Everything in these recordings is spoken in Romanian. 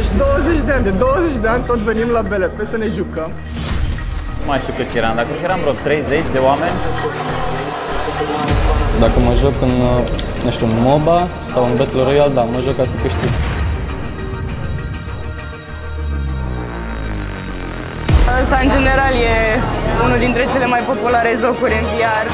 Deci 20 de ani, de 20 de ani tot venim la BLP să ne jucăm. Nu mai știu câți eram, dar cred că eram vreo 30 de oameni. Dacă mă joc în, nu știu, în MOBA sau în Battle Royale, da, mă joc ca să câștig. Asta, în general, e unul dintre cele mai populare jocuri în VR.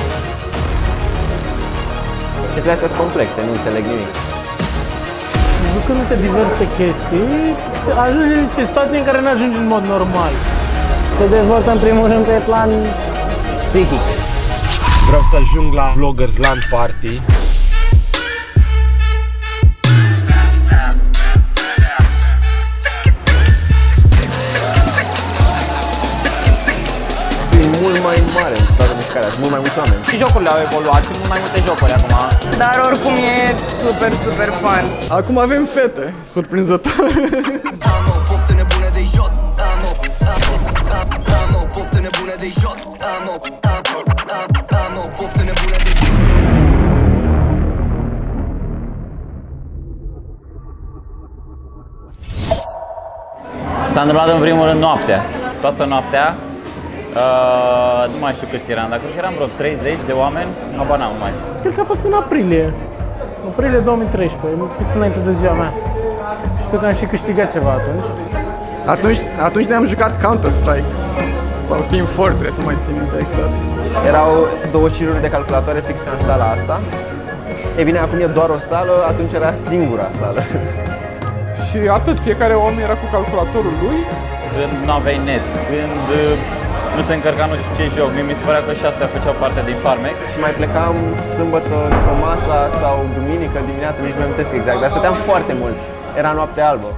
Chestiile astea sunt complexe, nu înțeleg nimic. Jucându-te diverse chestii, ajungi în situații în care nu ajungi în mod normal. Te dezvoltă în primul rând pe plan psihic. Vreau să ajung la Vloggers LAN Party. Mult mai mare în toată mișcarea, sunt mult mai mulți oameni. Și jocurile au evoluat, sunt mult mai multe jocuri acum. Dar oricum e super, super fun. Acum avem fete, surprinzător. Am o poftă nebună de joc, am o poftă nebună de joc, am o poftă nebună de joc. S-a întâmplat în primul rând noaptea. Toată noaptea. Nu mai știu câți eram, dar cred că eram vreo 30 de oameni, habar n-am mai. Cred că a fost în aprilie 2013, fix înainte de ziua mea. Știu că am și câștigat ceva atunci. Atunci ne-am jucat Counter-Strike sau Team Fortress, nu mai țin minte exact. Erau 2 șiruri de calculatoare fix ca în sala asta. E bine, acum e doar o sală, atunci era singura sală. Și atât, fiecare om era cu calculatorul lui. Când nu aveai net, când nu se încărca nu știu ce joc, mi se părea că și astea făceau parte din farmec. Și mai plecam sâmbătă după masa sau duminică dimineața, nici nu mi-amintesc exact, dar stăteam foarte mult. Era noapte albă.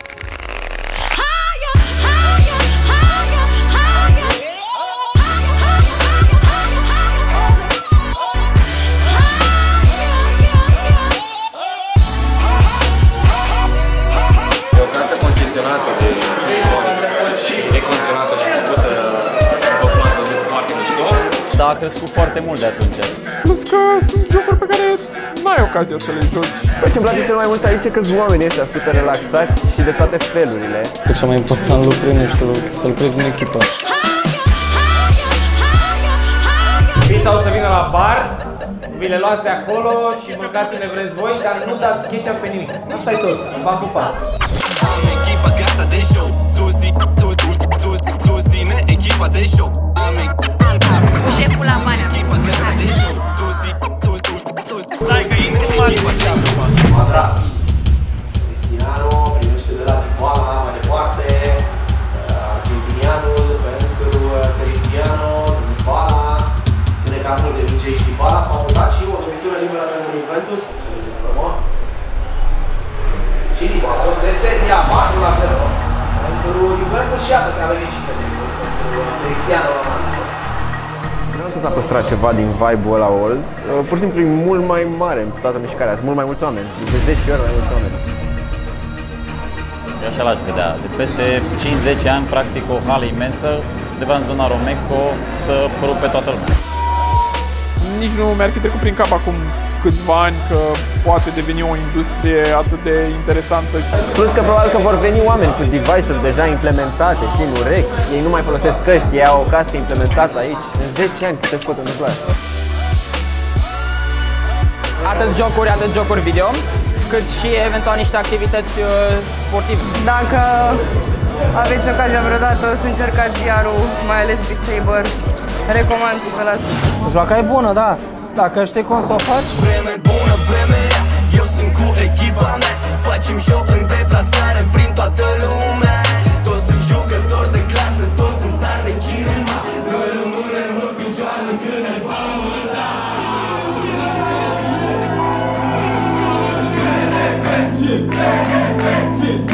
E o casă concesionată de și recondiționată și făcută, după cum ați văzut, foarte mișto. Dar a crescut foarte mult de atunci. Plus că sunt jocuri pe care n-ai ocazia să le joci. Ce-mi place cel mai mult aici e că sunt oamenii ăștia super relaxați și de toate felurile. Cel mai important lucru, nu știu, să lucrezi în echipă. Pizza o să vină la bar, vi le luați de acolo și mâncați unde vreți voi, dar nu dați ketchup pe nimic. Asta e tot. V-am pupat. Am echipa gata de show, tu zine echipa de show. Șeful la mână. Echipa gata de show, tu zine echipa de show. Quadrato. Cristiano primește de la Dybala mai departe. Argentinianul pentru Cristiano, Dybala. Ține capul de minge aici Dybala, favorizat și o lovitură liberă pentru Juventus. Și Dybala, de seria 4-0 pentru Juventus și iată că a venit și pentru Cristiano Ronaldo. Nu s-a păstrat ceva din vibe-ul ăla old, pur și simplu e mult mai mare în toată mișcarea, sunt mult mai mulți oameni, de 10 ori mai mulți oameni. Eu așa l-aș vedea, de peste 5-10 ani, practic o hală imensă, undeva în zona Romexco, să rupe toată lumea. Nici nu mi-ar fi trecut prin cap acum câțiva ani că poate deveni o industrie atât de interesantă. Plus că probabil că vor veni oameni cu device-uri deja implementate, știi, în urechi. Ei nu mai folosesc căști, ei au o cască implementată aici. În 10 ani cât se pot întâmpla. Atât jocuri video, cât și eventual niște activități sportive. Dacă aveți ocazia vreodată să încercați VR-ul, mai ales Beat Saber, recomand 100%. Joaca e bună, da. Dacă știi cum să o faci. Vreme bună, vreme rea, eu sunt cu echipa mea. Facem show în deplasare prin toată lumea. Toți sunt jucători de clasă, toți sunt stari de cinema. Noi rămânem în picioare când ne vom muta.